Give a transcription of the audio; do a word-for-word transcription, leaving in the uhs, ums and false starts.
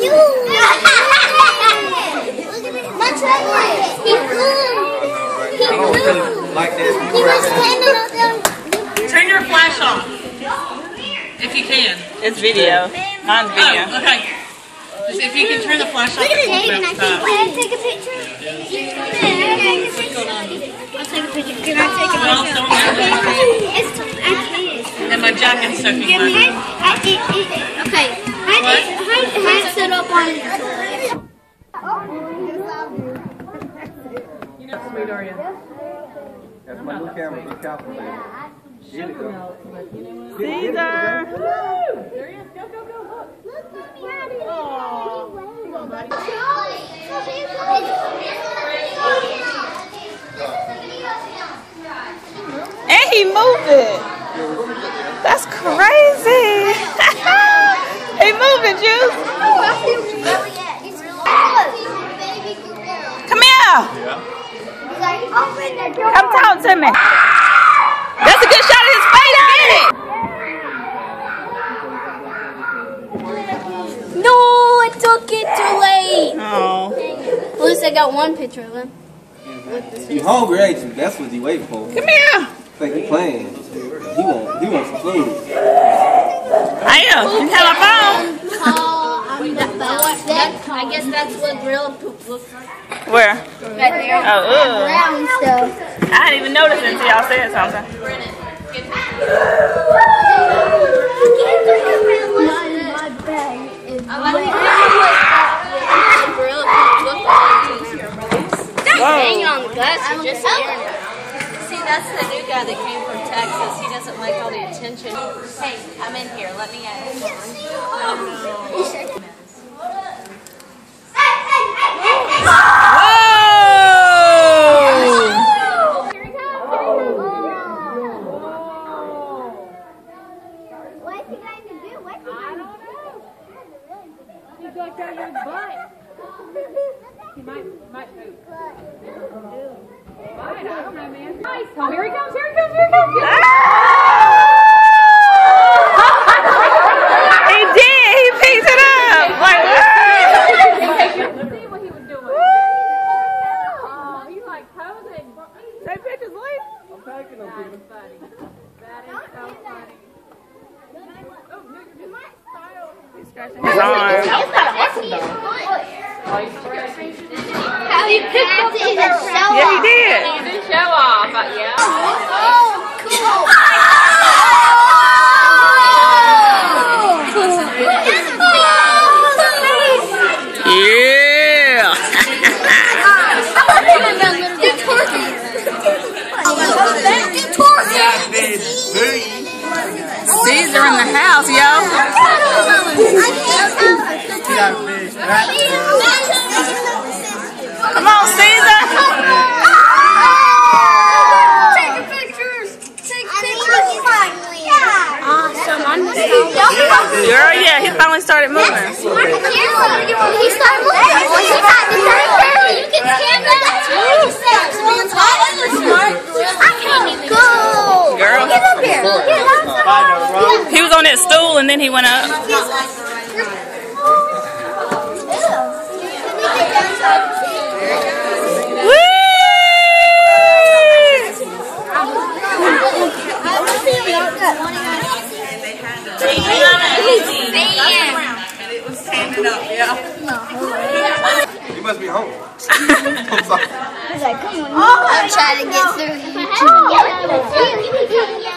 My trailer. He flew. He flew. Like this. He was standing up there. Turn your flash off. If you can. It's video. Mine's video. Oh, okay. Just if you can turn the flash off. Look at Jaden. I think. Can I take a picture? I'll take a picture. Can I take a Well, picture? don't worry. It's I can't. And my jacket's soaking Give me. wet. I, it, it, okay. I did. I had set up on. You know, sweet, are you? That's my new camera. Be careful, baby. Sugar milk, but you know what? Caesar. There he is. Go, go, go. Look. Look, Mommy. Oh. And he moving. That's crazy. He moving, Juice. Come here. Come talk to me. That's a good shot of his face. Get it. No, I took it too late. Oh. At least I got one picture of him. You hungry, ain't you? That's what you waiting for. Come here. Think you playing. He want, he wants some food. I am. You have my phone. Oh, I'm that, that, I guess that's what gorilla poop looks like. Where? Right there. Oh, ugh. Brown stuff. I didn't even notice it until y'all said something. My bag is gorilla poop looks like. Hang on the glass, just here. See, that's the new guy that came from Texas. He doesn't like all the attention. Hey, I'm in here. Let me in. What's he going to do? What's he going to do? He's like that your butt. He might, might move. Fine, I don't know, man. Nice. Oh, here he comes, here he comes, here he comes. He did. He picked it up. Like, Let's see what he was doing. Oh, he's like posing. take pictures, Lee. I'm taking them. That is funny. That is so funny. Oh, you're my style. He's scratching his arm. How you picked up the show Yeah, he did. You did show off, uh, yeah. Oh, cool. Yeah. Caesar in the house, yo. Come on, Caesar. Take pictures. Take pictures. Awesome. I'm Girl, yeah, he finally started moving. He started moving. He got the third girl. You can stand up. That's what he said. I can't go. Girl. Get up here. Get up. He was on that stool and then he went up. And it was standing up, yeah. You must be hungry. I'm sorry. I'm trying to get through.